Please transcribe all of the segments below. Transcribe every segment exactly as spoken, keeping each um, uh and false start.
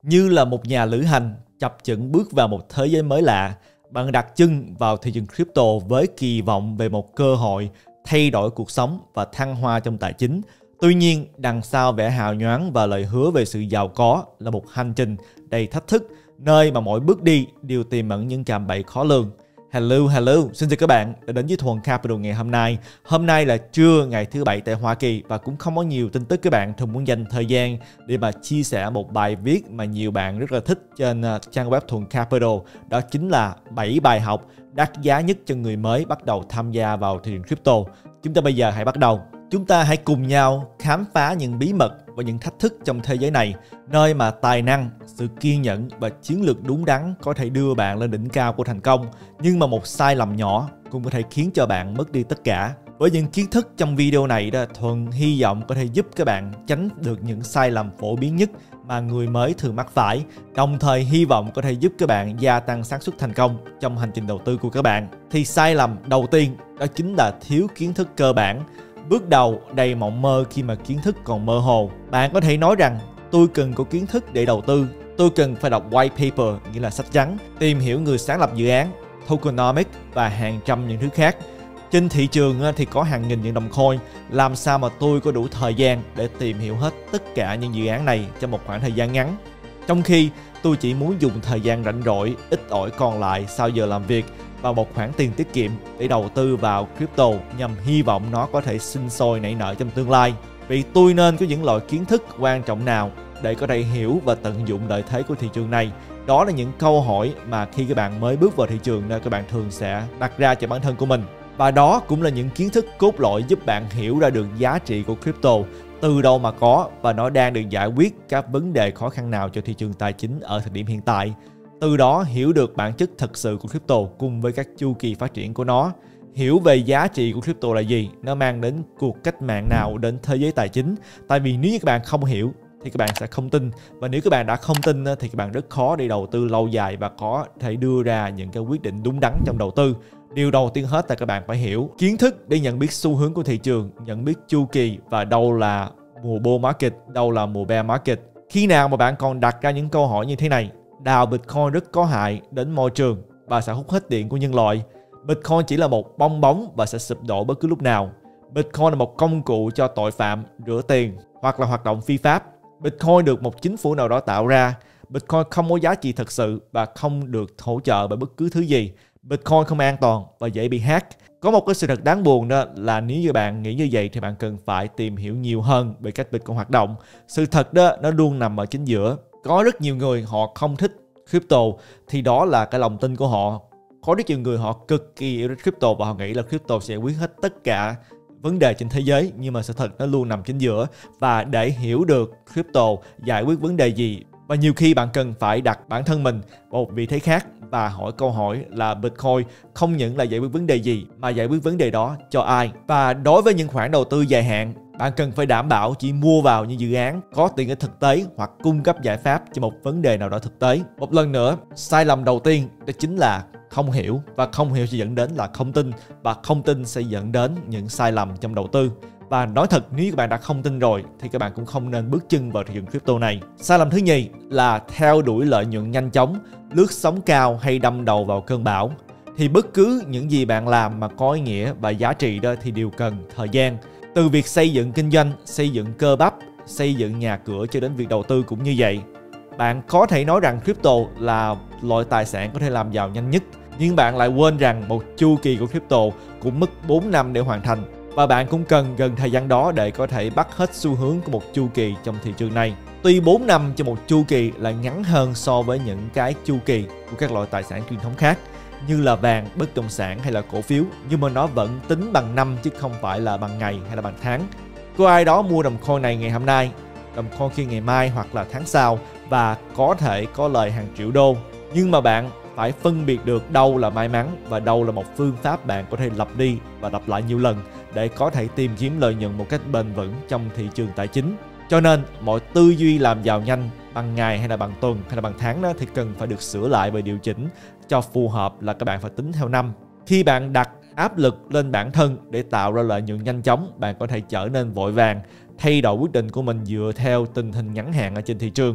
Như là một nhà lữ hành chập chững bước vào một thế giới mới lạ, bạn đặt chân vào thị trường crypto với kỳ vọng về một cơ hội thay đổi cuộc sống và thăng hoa trong tài chính. Tuy nhiên, đằng sau vẻ hào nhoáng và lời hứa về sự giàu có là một hành trình đầy thách thức, nơi mà mỗi bước đi đều tiềm ẩn những cạm bẫy khó lường. Hello, hello, xin chào các bạn đã đến với Thuần Capital ngày hôm nay. Hôm nay là trưa ngày thứ bảy tại Hoa Kỳ và cũng không có nhiều tin tức các bạn. Thuần muốn dành thời gian để mà chia sẻ một bài viết mà nhiều bạn rất là thích trên uh, trang web Thuần Capital. Đó chính là bảy bài học đắt giá nhất cho người mới bắt đầu tham gia vào thị trường crypto. Chúng ta bây giờ hãy bắt đầu. Chúng ta hãy cùng nhau khám phá những bí mật và những thách thức trong thế giới này, nơi mà tài năng, sự kiên nhẫn và chiến lược đúng đắn có thể đưa bạn lên đỉnh cao của thành công, nhưng mà một sai lầm nhỏ cũng có thể khiến cho bạn mất đi tất cả. Với những kiến thức trong video này đó, Thuần hy vọng có thể giúp các bạn tránh được những sai lầm phổ biến nhất mà người mới thường mắc phải, đồng thời hy vọng có thể giúp các bạn gia tăng xác suất thành công trong hành trình đầu tư của các bạn. Thì sai lầm đầu tiên đó chính là thiếu kiến thức cơ bản. Bước đầu đầy mộng mơ khi mà kiến thức còn mơ hồ. Bạn có thể nói rằng tôi cần có kiến thức để đầu tư, tôi cần phải đọc white paper, nghĩa là sách trắng, tìm hiểu người sáng lập dự án, tokenomics và hàng trăm những thứ khác. Trên thị trường thì có hàng nghìn những đồng coin, làm sao mà tôi có đủ thời gian để tìm hiểu hết tất cả những dự án này trong một khoảng thời gian ngắn. Trong khi tôi chỉ muốn dùng thời gian rảnh rỗi, ít ỏi còn lại sau giờ làm việc và một khoản tiền tiết kiệm để đầu tư vào crypto nhằm hy vọng nó có thể sinh sôi nảy nở trong tương lai. Vì tôi nên có những loại kiến thức quan trọng nào để có thể hiểu và tận dụng lợi thế của thị trường này? Đó là những câu hỏi mà khi các bạn mới bước vào thị trường nên các bạn thường sẽ đặt ra cho bản thân của mình. Và đó cũng là những kiến thức cốt lõi giúp bạn hiểu ra được giá trị của crypto, từ đâu mà có và nó đang được giải quyết các vấn đề khó khăn nào cho thị trường tài chính ở thời điểm hiện tại. Từ đó hiểu được bản chất thật sự của crypto cùng với các chu kỳ phát triển của nó. Hiểu về giá trị của crypto là gì, nó mang đến cuộc cách mạng nào đến thế giới tài chính. Tại vì nếu như các bạn không hiểu thì các bạn sẽ không tin. Và nếu các bạn đã không tin thì các bạn rất khó để đầu tư lâu dài và có thể đưa ra những cái quyết định đúng đắn trong đầu tư. Điều đầu tiên hết là các bạn phải hiểu kiến thức để nhận biết xu hướng của thị trường, nhận biết chu kỳ và đâu là mùa bull market, đâu là mùa bear market. Khi nào mà bạn còn đặt ra những câu hỏi như thế này: đào Bitcoin rất có hại đến môi trường và sẽ hút hết điện của nhân loại. Bitcoin chỉ là một bong bóng và sẽ sụp đổ bất cứ lúc nào. Bitcoin là một công cụ cho tội phạm rửa tiền hoặc là hoạt động phi pháp. Bitcoin được một chính phủ nào đó tạo ra. Bitcoin không có giá trị thật sự và không được hỗ trợ bởi bất cứ thứ gì. Bitcoin không an toàn và dễ bị hack. Có một cái sự thật đáng buồn đó là nếu như bạn nghĩ như vậy thì bạn cần phải tìm hiểu nhiều hơn về cách Bitcoin hoạt động. Sự thật đó nó luôn nằm ở chính giữa. Có rất nhiều người họ không thích crypto thì đó là cái lòng tin của họ. Có rất nhiều người họ cực kỳ yêu crypto và họ nghĩ là crypto sẽ giải quyết hết tất cả vấn đề trên thế giới, nhưng mà sự thật nó luôn nằm chính giữa. Và để hiểu được crypto giải quyết vấn đề gì, và nhiều khi bạn cần phải đặt bản thân mình vào một vị thế khác và hỏi câu hỏi là Bitcoin không những là giải quyết vấn đề gì mà giải quyết vấn đề đó cho ai. Và đối với những khoản đầu tư dài hạn, bạn cần phải đảm bảo chỉ mua vào những dự án có tiện ích thực tế hoặc cung cấp giải pháp cho một vấn đề nào đó thực tế. Một lần nữa, sai lầm đầu tiên đó chính là không hiểu, và không hiểu sẽ dẫn đến là không tin, và không tin sẽ dẫn đến những sai lầm trong đầu tư. Và nói thật, nếu các bạn đã không tin rồi thì các bạn cũng không nên bước chân vào thị trường crypto này. Sai lầm thứ nhì là theo đuổi lợi nhuận nhanh chóng, lướt sóng cao hay đâm đầu vào cơn bão. Thì bất cứ những gì bạn làm mà có ý nghĩa và giá trị đó thì đều cần thời gian. Từ việc xây dựng kinh doanh, xây dựng cơ bắp, xây dựng nhà cửa cho đến việc đầu tư cũng như vậy. Bạn có thể nói rằng crypto là loại tài sản có thể làm giàu nhanh nhất, nhưng bạn lại quên rằng một chu kỳ của crypto cũng mất bốn năm để hoàn thành. Và bạn cũng cần gần thời gian đó để có thể bắt hết xu hướng của một chu kỳ trong thị trường này. Tuy bốn năm cho một chu kỳ là ngắn hơn so với những cái chu kỳ của các loại tài sản truyền thống khác như là vàng, bất động sản hay là cổ phiếu, nhưng mà nó vẫn tính bằng năm chứ không phải là bằng ngày hay là bằng tháng. Có ai đó mua đồng coin này ngày hôm nay, đồng coin kia ngày mai hoặc là tháng sau và có thể có lời hàng triệu đô, nhưng mà bạn phải phân biệt được đâu là may mắn và đâu là một phương pháp bạn có thể lặp đi và lặp lại nhiều lần để có thể tìm kiếm lợi nhuận một cách bền vững trong thị trường tài chính. Cho nên mọi tư duy làm giàu nhanh bằng ngày hay là bằng tuần hay là bằng tháng đó thì cần phải được sửa lại và điều chỉnh cho phù hợp, là các bạn phải tính theo năm. Khi bạn đặt áp lực lên bản thân để tạo ra lợi nhuận nhanh chóng, bạn có thể trở nên vội vàng, thay đổi quyết định của mình dựa theo tình hình ngắn hạn ở trên thị trường.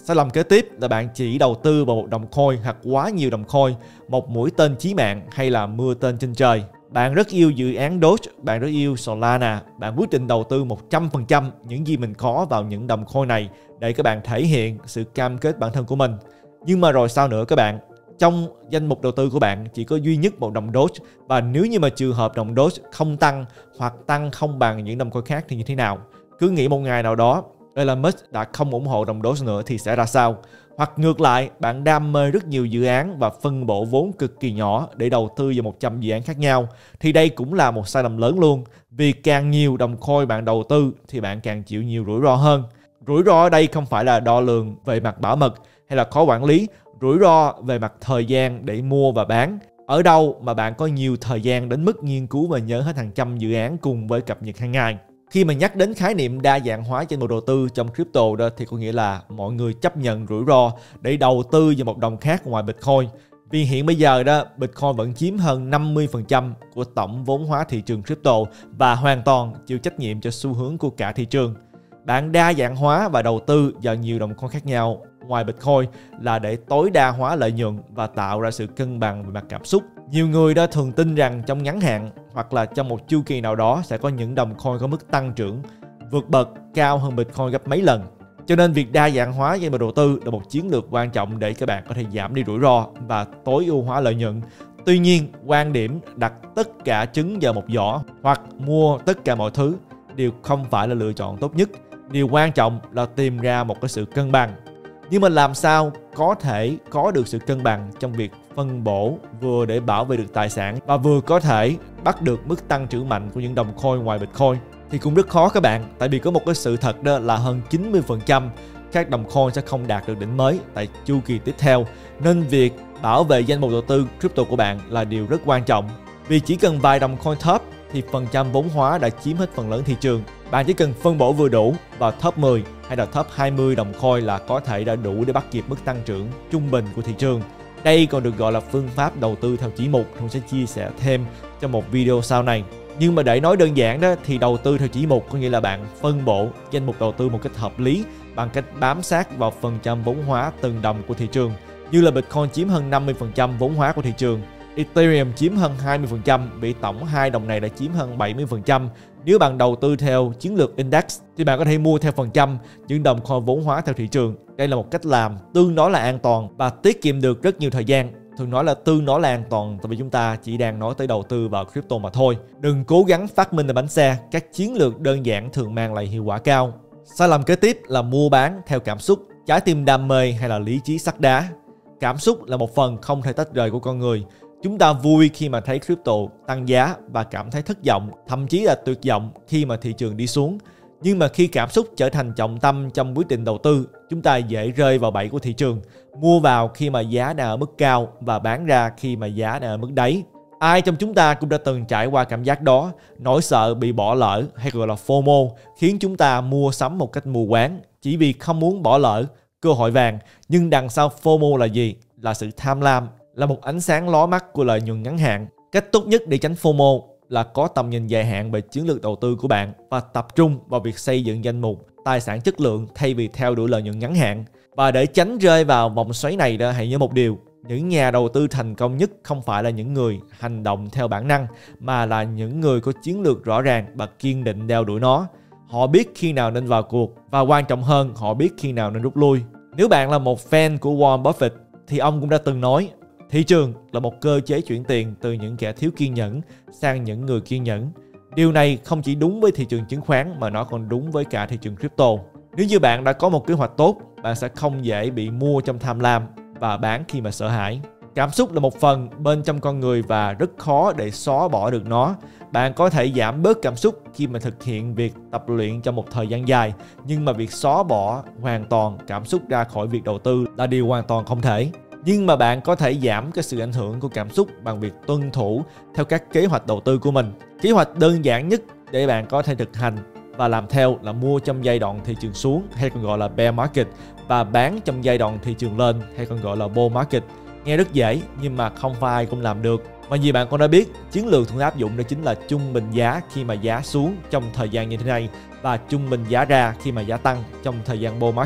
Sai lầm kế tiếp là bạn chỉ đầu tư vào một đồng coin hoặc quá nhiều đồng coin, một mũi tên chí mạng hay là mưa tên trên trời. Bạn rất yêu dự án Doge, bạn rất yêu Solana, bạn quyết định đầu tư một trăm phần trăm những gì mình có vào những đồng coin này để các bạn thể hiện sự cam kết bản thân của mình. Nhưng mà rồi sao nữa các bạn? Trong danh mục đầu tư của bạn chỉ có duy nhất một đồng Doge, và nếu như mà trường hợp đồng Doge không tăng hoặc tăng không bằng những đồng coin khác thì như thế nào? Cứ nghĩ một ngày nào đó Elon Musk đã không ủng hộ đồng Doge nữa thì sẽ ra sao? Hoặc ngược lại, bạn đam mê rất nhiều dự án và phân bổ vốn cực kỳ nhỏ để đầu tư vào một trăm dự án khác nhau, thì đây cũng là một sai lầm lớn luôn. Vì càng nhiều đồng coin bạn đầu tư thì bạn càng chịu nhiều rủi ro hơn. Rủi ro ở đây không phải là đo lường về mặt bảo mật hay là khó quản lý, rủi ro về mặt thời gian để mua và bán. Ở đâu mà bạn có nhiều thời gian đến mức nghiên cứu và nhớ hết hàng trăm dự án cùng với cập nhật hàng ngày. Khi mà nhắc đến khái niệm đa dạng hóa danh mục đầu tư trong crypto đó thì có nghĩa là mọi người chấp nhận rủi ro để đầu tư vào một đồng khác ngoài Bitcoin. Vì hiện bây giờ đó, Bitcoin vẫn chiếm hơn năm mươi phần trăm của tổng vốn hóa thị trường crypto và hoàn toàn chịu trách nhiệm cho xu hướng của cả thị trường. Bạn đa dạng hóa và đầu tư vào nhiều đồng coin khác nhau ngoài Bitcoin là để tối đa hóa lợi nhuận và tạo ra sự cân bằng về mặt cảm xúc. Nhiều người đã thường tin rằng trong ngắn hạn hoặc là trong một chu kỳ nào đó sẽ có những đồng coin có mức tăng trưởng vượt bậc cao hơn Bitcoin gấp mấy lần. Cho nên việc đa dạng hóa danh mục đầu tư là một chiến lược quan trọng để các bạn có thể giảm đi rủi ro và tối ưu hóa lợi nhuận. Tuy nhiên, quan điểm đặt tất cả trứng vào một giỏ hoặc mua tất cả mọi thứ đều không phải là lựa chọn tốt nhất. Điều quan trọng là tìm ra một cái sự cân bằng. Nhưng mà làm sao có thể có được sự cân bằng trong việc phân bổ vừa để bảo vệ được tài sản và vừa có thể bắt được mức tăng trưởng mạnh của những đồng coin ngoài Bitcoin thì cũng rất khó các bạn. Tại vì có một cái sự thật đó là hơn chín mươi phần trăm các đồng coin sẽ không đạt được đỉnh mới tại chu kỳ tiếp theo. Nên việc bảo vệ danh mục đầu tư crypto của bạn là điều rất quan trọng. Vì chỉ cần vài đồng coin top thì phần trăm vốn hóa đã chiếm hết phần lớn thị trường. Bạn chỉ cần phân bổ vừa đủ vào top mười hay là top hai mươi đồng coin là có thể đã đủ để bắt kịp mức tăng trưởng trung bình của thị trường. Đây còn được gọi là phương pháp đầu tư theo chỉ mục, Hùng sẽ chia sẻ thêm trong một video sau này. Nhưng mà để nói đơn giản đó thì đầu tư theo chỉ mục có nghĩa là bạn phân bổ danh mục đầu tư một cách hợp lý bằng cách bám sát vào phần trăm vốn hóa từng đồng của thị trường. Như là Bitcoin chiếm hơn năm mươi phần trăm vốn hóa của thị trường, Ethereum chiếm hơn hai mươi phần trăm, vì tổng hai đồng này đã chiếm hơn bảy mươi phần trăm. Nếu bạn đầu tư theo chiến lược index thì bạn có thể mua theo phần trăm những đồng coin vốn hóa theo thị trường. Đây là một cách làm tương đối là an toàn và tiết kiệm được rất nhiều thời gian. Thường nói là tương đối là an toàn tại vì chúng ta chỉ đang nói tới đầu tư vào crypto mà thôi. Đừng cố gắng phát minh ra bánh xe, các chiến lược đơn giản thường mang lại hiệu quả cao. Sai lầm kế tiếp là mua bán theo cảm xúc, trái tim đam mê hay là lý trí sắt đá. Cảm xúc là một phần không thể tách rời của con người. Chúng ta vui khi mà thấy crypto tăng giá và cảm thấy thất vọng, thậm chí là tuyệt vọng khi mà thị trường đi xuống. Nhưng mà khi cảm xúc trở thành trọng tâm trong quyết định đầu tư, chúng ta dễ rơi vào bẫy của thị trường, mua vào khi mà giá đang ở mức cao và bán ra khi mà giá đang ở mức đáy. Ai trong chúng ta cũng đã từng trải qua cảm giác đó, nỗi sợ bị bỏ lỡ hay gọi là FOMO khiến chúng ta mua sắm một cách mù quáng chỉ vì không muốn bỏ lỡ cơ hội vàng. Nhưng đằng sau FOMO là gì? Là sự tham lam, là một ánh sáng lóa mắt của lợi nhuận ngắn hạn. Cách tốt nhất để tránh FOMO là có tầm nhìn dài hạn về chiến lược đầu tư của bạn và tập trung vào việc xây dựng danh mục tài sản chất lượng thay vì theo đuổi lợi nhuận ngắn hạn. Và để tránh rơi vào vòng xoáy này đó, hãy nhớ một điều: những nhà đầu tư thành công nhất không phải là những người hành động theo bản năng, mà là những người có chiến lược rõ ràng và kiên định đeo đuổi nó. Họ biết khi nào nên vào cuộc và quan trọng hơn, họ biết khi nào nên rút lui. Nếu bạn là một fan của Warren Buffett thì ông cũng đã từng nói: thị trường là một cơ chế chuyển tiền từ những kẻ thiếu kiên nhẫn sang những người kiên nhẫn. Điều này không chỉ đúng với thị trường chứng khoán mà nó còn đúng với cả thị trường crypto. Nếu như bạn đã có một kế hoạch tốt, bạn sẽ không dễ bị mua trong tham lam và bán khi mà sợ hãi. Cảm xúc là một phần bên trong con người và rất khó để xóa bỏ được nó. Bạn có thể giảm bớt cảm xúc khi mà thực hiện việc tập luyện trong một thời gian dài, nhưng mà việc xóa bỏ hoàn toàn cảm xúc ra khỏi việc đầu tư là điều hoàn toàn không thể. Nhưng mà bạn có thể giảm cái sự ảnh hưởng của cảm xúc bằng việc tuân thủ theo các kế hoạch đầu tư của mình. Kế hoạch đơn giản nhất để bạn có thể thực hành và làm theo là mua trong giai đoạn thị trường xuống hay còn gọi là bear market và bán trong giai đoạn thị trường lên hay còn gọi là bull market. Nghe rất dễ nhưng mà không phải ai cũng làm được. Mà như bạn cũng đã biết, chiến lược thường áp dụng đó chính là trung bình giá khi mà giá xuống trong thời gian như thế này và trung bình giá ra khi mà giá tăng trong thời gian bull market.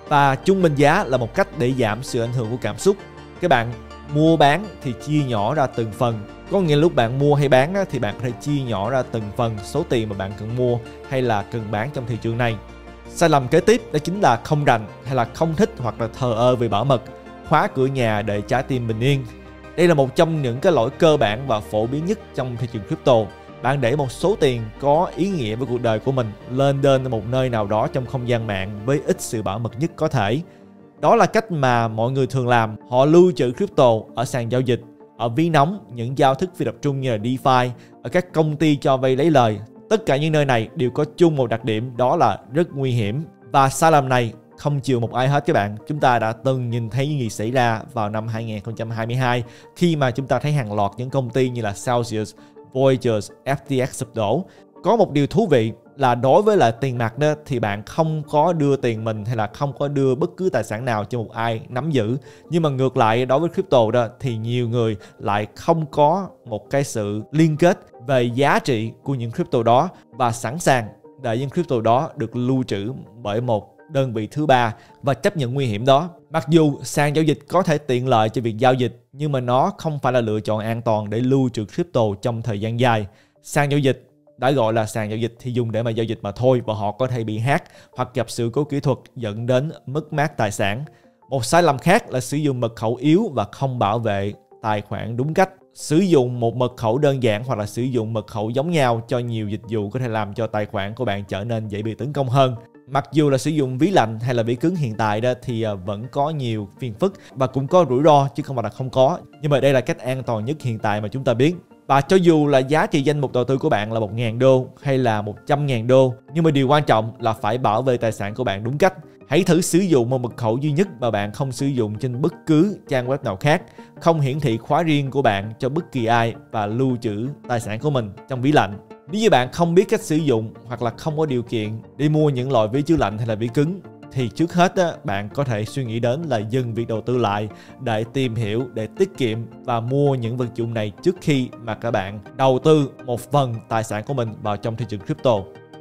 Và trung bình giá là một cách để giảm sự ảnh hưởng của cảm xúc. Các bạn mua bán thì chia nhỏ ra từng phần. Có nghĩa lúc bạn mua hay bán thì bạn có thể chia nhỏ ra từng phần số tiền mà bạn cần mua hay là cần bán trong thị trường này. Sai lầm kế tiếp đó chính là không rành hay là không thích hoặc là thờ ơ về bảo mật, khóa cửa nhà để trái tim bình yên. Đây là một trong những cái lỗi cơ bản và phổ biến nhất trong thị trường crypto. Bạn để một số tiền có ý nghĩa với cuộc đời của mình lên đên ở một nơi nào đó trong không gian mạng với ít sự bảo mật nhất có thể. Đó là cách mà mọi người thường làm. Họ lưu trữ crypto ở sàn giao dịch, ở ví nóng, những giao thức phi tập trung như là DeFi, ở các công ty cho vay lấy lời. Tất cả những nơi này đều có chung một đặc điểm, đó là rất nguy hiểm. Và sai lầm này không chừa một ai hết các bạn. Chúng ta đã từng nhìn thấy những gì xảy ra vào năm hai nghìn không trăm hai mươi hai khi mà chúng ta thấy hàng loạt những công ty như là Celsius, Voyager, ép tê ích sụp đổ. Có một điều thú vị là đối với lại tiền mặt đó thì bạn không có đưa tiền mình hay là không có đưa bất cứ tài sản nào cho một ai nắm giữ. Nhưng mà ngược lại đối với crypto đó thì nhiều người lại không có một cái sự liên kết về giá trị của những crypto đó và sẵn sàng để những crypto đó được lưu trữ bởi một đơn vị thứ ba và chấp nhận nguy hiểm đó. Mặc dù sàn giao dịch có thể tiện lợi cho việc giao dịch nhưng mà nó không phải là lựa chọn an toàn để lưu trữ crypto trong thời gian dài. Sàn giao dịch đã gọi là sàn giao dịch thì dùng để mà giao dịch mà thôi, và họ có thể bị hack hoặc gặp sự cố kỹ thuật dẫn đến mất mát tài sản. Một sai lầm khác là sử dụng mật khẩu yếu và không bảo vệ tài khoản đúng cách. Sử dụng một mật khẩu đơn giản hoặc là sử dụng mật khẩu giống nhau cho nhiều dịch vụ có thể làm cho tài khoản của bạn trở nên dễ bị tấn công hơn. Mặc dù là sử dụng ví lạnh hay là ví cứng hiện tại đó thì vẫn có nhiều phiền phức và cũng có rủi ro chứ không phải là không có. Nhưng mà đây là cách an toàn nhất hiện tại mà chúng ta biết. Và cho dù là giá trị danh mục đầu tư của bạn là một nghìn đô hay là một trăm nghìn đô, nhưng mà điều quan trọng là phải bảo vệ tài sản của bạn đúng cách. Hãy thử sử dụng một mật khẩu duy nhất mà bạn không sử dụng trên bất cứ trang web nào khác, không hiển thị khóa riêng của bạn cho bất kỳ ai và lưu trữ tài sản của mình trong ví lạnh. Nếu như bạn không biết cách sử dụng hoặc là không có điều kiện đi mua những loại ví chứa lạnh hay là ví cứng thì trước hết á, bạn có thể suy nghĩ đến là dừng việc đầu tư lại để tìm hiểu, để tiết kiệm và mua những vật dụng này trước khi mà các bạn đầu tư một phần tài sản của mình vào trong thị trường crypto.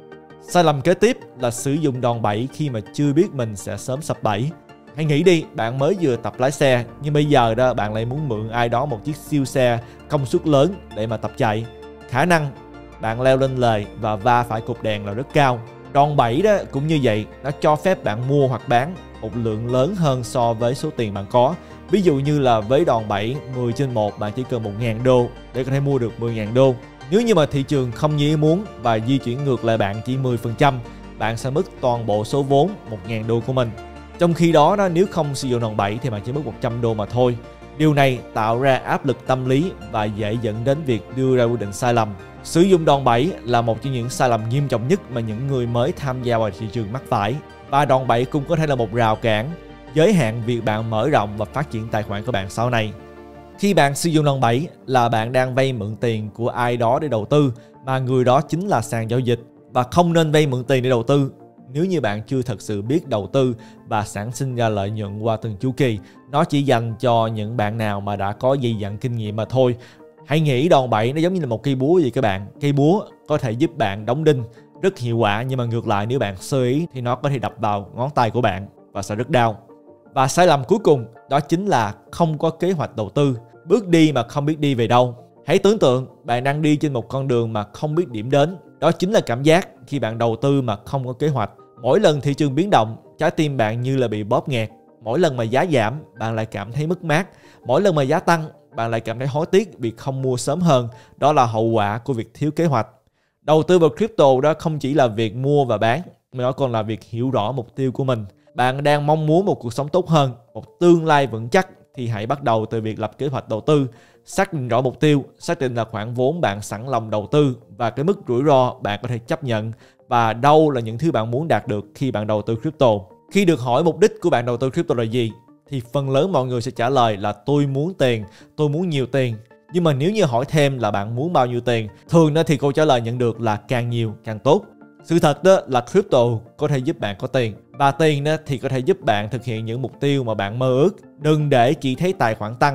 Sai lầm kế tiếp là sử dụng đòn bẩy khi mà chưa biết mình sẽ sớm sập bẫy. Hãy nghĩ đi, bạn mới vừa tập lái xe nhưng bây giờ đó bạn lại muốn mượn ai đó một chiếc siêu xe công suất lớn để mà tập chạy. Khả năng bạn leo lên lề và va phải cột đèn là rất cao. Đòn bẩy đó cũng như vậy, nó cho phép bạn mua hoặc bán một lượng lớn hơn so với số tiền bạn có. Ví dụ như là với đòn bẩy mười trên một bạn chỉ cần một nghìn đô để có thể mua được mười nghìn đô. Nếu như mà thị trường không như ý muốn và di chuyển ngược lại bạn chỉ mười phần trăm, bạn sẽ mất toàn bộ số vốn một nghìn đô của mình. Trong khi đó, đó nếu không sử dụng đòn bẩy thì bạn chỉ mất một trăm đô mà thôi. Điều này tạo ra áp lực tâm lý và dễ dẫn đến việc đưa ra quyết định sai lầm. Sử dụng đòn bẩy là một trong những sai lầm nghiêm trọng nhất mà những người mới tham gia vào thị trường mắc phải. Và đòn bẩy cũng có thể là một rào cản, giới hạn việc bạn mở rộng và phát triển tài khoản của bạn sau này. Khi bạn sử dụng đòn bẩy là bạn đang vay mượn tiền của ai đó để đầu tư, mà người đó chính là sàn giao dịch, và không nên vay mượn tiền để đầu tư nếu như bạn chưa thật sự biết đầu tư và sản sinh ra lợi nhuận qua từng chu kỳ. Nó chỉ dành cho những bạn nào mà đã có dày dặn kinh nghiệm mà thôi. Hãy nghĩ đòn bẩy nó giống như là một cây búa vậy các bạn. Cây búa có thể giúp bạn đóng đinh rất hiệu quả, nhưng mà ngược lại nếu bạn sơ ý thì nó có thể đập vào ngón tay của bạn và sẽ rất đau. Và sai lầm cuối cùng đó chính là không có kế hoạch đầu tư, bước đi mà không biết đi về đâu. Hãy tưởng tượng bạn đang đi trên một con đường mà không biết điểm đến. Đó chính là cảm giác khi bạn đầu tư mà không có kế hoạch. Mỗi lần thị trường biến động, trái tim bạn như là bị bóp nghẹt. Mỗi lần mà giá giảm, bạn lại cảm thấy mất mát. Mỗi lần mà giá tăng, bạn lại cảm thấy hối tiếc vì không mua sớm hơn. Đó là hậu quả của việc thiếu kế hoạch. Đầu tư vào crypto đó không chỉ là việc mua và bán, mà nó còn là việc hiểu rõ mục tiêu của mình. Bạn đang mong muốn một cuộc sống tốt hơn, một tương lai vững chắc, thì hãy bắt đầu từ việc lập kế hoạch đầu tư. Xác định rõ mục tiêu, xác định là khoản vốn bạn sẵn lòng đầu tư và cái mức rủi ro bạn có thể chấp nhận, và đâu là những thứ bạn muốn đạt được khi bạn đầu tư crypto. Khi được hỏi mục đích của bạn đầu tư crypto là gì thì phần lớn mọi người sẽ trả lời là tôi muốn tiền, tôi muốn nhiều tiền. Nhưng mà nếu như hỏi thêm là bạn muốn bao nhiêu tiền, thường đó thì câu trả lời nhận được là càng nhiều càng tốt. Sự thật đó là crypto có thể giúp bạn có tiền, và tiền đó thì có thể giúp bạn thực hiện những mục tiêu mà bạn mơ ước. Đừng để chỉ thấy tài khoản tăng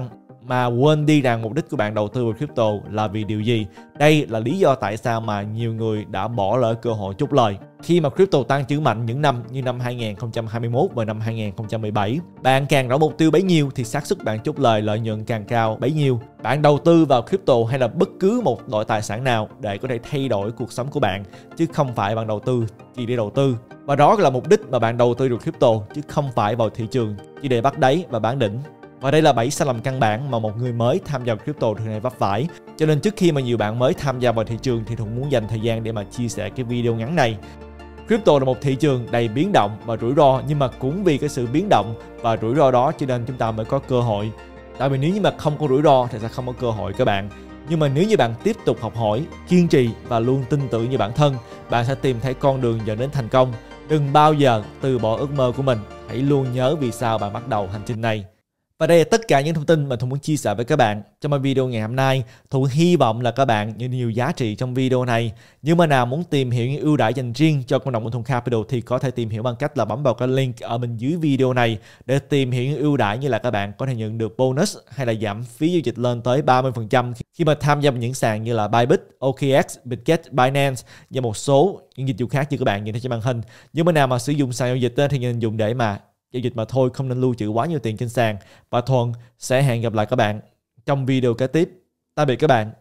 mà quên đi rằng mục đích của bạn đầu tư vào crypto là vì điều gì. Đây là lý do tại sao mà nhiều người đã bỏ lỡ cơ hội chốt lời. Khi mà crypto tăng trưởng mạnh những năm như năm hai nghìn không trăm hai mươi mốt và năm hai nghìn không trăm mười bảy, bạn càng rõ mục tiêu bấy nhiêu thì xác suất bạn chốt lời lợi nhuận càng cao bấy nhiêu. Bạn đầu tư vào crypto hay là bất cứ một loại tài sản nào để có thể thay đổi cuộc sống của bạn, chứ không phải bạn đầu tư chỉ để đầu tư. Và đó là mục đích mà bạn đầu tư vào crypto, chứ không phải vào thị trường chỉ để bắt đáy và bán đỉnh. Và đây là bảy sai lầm căn bản mà một người mới tham gia vào crypto thường hay vấp phải. Cho nên trước khi mà nhiều bạn mới tham gia vào thị trường thì Thuận muốn dành thời gian để mà chia sẻ cái video ngắn này. Crypto là một thị trường đầy biến động và rủi ro, nhưng mà cũng vì cái sự biến động và rủi ro đó cho nên chúng ta mới có cơ hội. Tại vì nếu như mà không có rủi ro thì sẽ không có cơ hội các bạn. Nhưng mà nếu như bạn tiếp tục học hỏi, kiên trì và luôn tin tưởng như bản thân, bạn sẽ tìm thấy con đường dẫn đến thành công. Đừng bao giờ từ bỏ ước mơ của mình. Hãy luôn nhớ vì sao bạn bắt đầu hành trình này. Và đây là tất cả những thông tin mà Thuận muốn chia sẻ với các bạn trong video ngày hôm nay. Thuận hy vọng là các bạn nhận nhiều giá trị trong video này. Nhưng mà nào muốn tìm hiểu những ưu đãi dành riêng cho cộng đồng của Thuận Capital thì có thể tìm hiểu bằng cách là bấm vào cái link ở bên dưới video này để tìm hiểu những ưu đãi như là các bạn có thể nhận được bonus hay là giảm phí giao dịch lên tới ba mươi phần trăm khi mà tham gia vào những sàn như là Bybit, o ca ích, Bitget, Binance và một số những dịch vụ khác như các bạn nhìn thấy trên màn hình. Nhưng mà nào mà sử dụng sàn giao dịch thì nên dùng để mà giao dịch mà thôi, không nên lưu trữ quá nhiều tiền trên sàn. Và Thuận sẽ hẹn gặp lại các bạn trong video kế tiếp. Tạm biệt các bạn.